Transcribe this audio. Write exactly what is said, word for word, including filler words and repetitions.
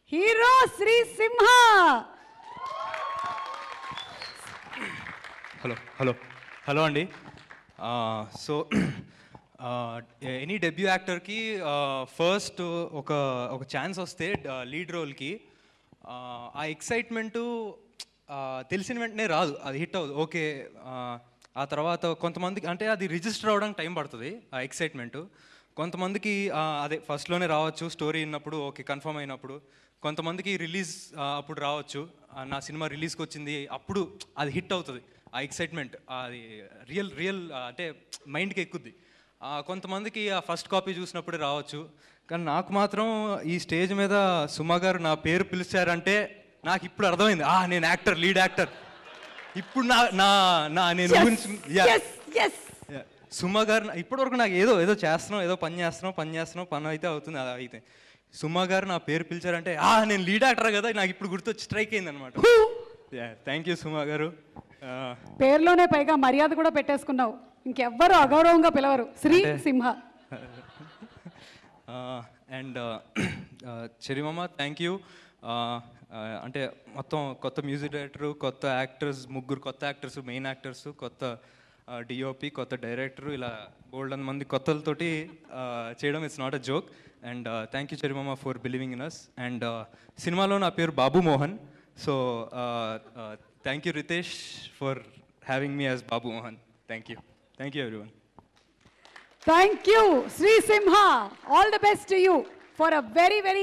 Hero Sri Simha. Hello hello hello అండి. So any debut యాక్టర్కి first ఒక ఒక ఛాన్స్ వస్తే లీడ్ రోల్కి ఆ ఎక్సైట్మెంటు తెలిసిన వెంటనే రాదు, అది హిట్ అవ్వదు. ఓకే, ఆ తర్వాత కొంతమందికి అంటే అది రిజిస్టర్ అవ్వడానికి టైం పడుతుంది ఆ ఎక్సైట్మెంటు. కొంతమందికి అదే ఫస్ట్లోనే రావచ్చు, స్టోరీ విన్నప్పుడు ఓకే కన్ఫర్మ్ అయినప్పుడు. కొంతమందికి రిలీజ్ అప్పుడు రావచ్చు, నా సినిమా రిలీజ్కి వచ్చింది అప్పుడు అది హిట్ అవుతుంది. ఆ ఎక్సైట్మెంట్ అది రియల్ రియల్ అంటే మైండ్కి ఎక్కుద్ది. కొంతమందికి ఆ ఫస్ట్ కాపీ చూసినప్పుడే రావచ్చు. కానీ నాకు మాత్రం ఈ స్టేజ్ మీద సుమ గారు నా పేరు పిలిచారంటే నాకు ఇప్పుడు అర్థమైంది, ఆ నేను యాక్టర్, లీడ్ యాక్టర్. ఇప్పుడు నా నా నా నేను సుమ గారు ఇప్పటివరకు నాకు ఏదో ఏదో చేస్తున్నాం, ఏదో పని చేస్తున్నాం పని చేస్తున్నాం పని అయితే అవుతుంది. అది అయితే సుమ గారు నా పేరు పిలిచారంటే ఆ నేను లీడ్ యాక్టర్ కదా, నాకు ఇప్పుడు గుర్తొచ్చి స్ట్రైక్ అయింది అనమాట. థ్యాంక్ యూ సుమ గారు. పేరులోనే పైగా మర్యాద కూడా పెట్టేసుకున్నావు, ఇంకెవ్వరు అగౌరవంగా పిలవరు, శ్రీ సింహ. అండ్ చెరిమమ్మ థ్యాంక్ యూ. అంటే మొత్తం కొత్త మ్యూజిక్ డైరెక్టరు, కొత్త యాక్టర్స్, ముగ్గురు కొత్త యాక్టర్స్, మెయిన్ యాక్టర్స్, కొత్త డిఓపి, కొత్త డైరెక్టరు, ఇలా బోల్డన్ మంది కొత్తలతోటి చేయడం it's not a joke. And thank you చెరిమమ్మ for believing in us. And సినిమాలో నా పేరు Babu Mohan. So thank you Ritesh for having me as Babu Mohan. Thank you thank you everyone. Thank you, Sri Simha. All the best to you for a very, very